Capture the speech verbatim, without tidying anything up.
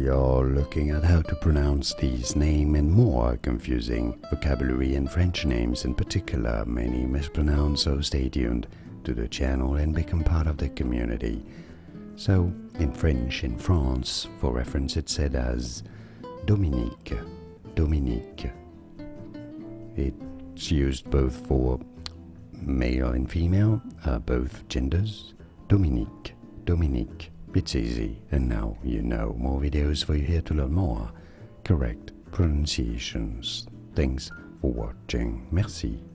you're looking at how to pronounce these names and more confusing vocabulary and French names in particular, many mispronounced, so stay tuned to the channel and become part of the community. So, in French in France, for reference it's said as Dominique, Dominique. It's used both for male and female, uh, both genders. Dominique, Dominique. It's easy, and now you know. More videos for you here to learn more correct pronunciations. Thanks for watching. Merci.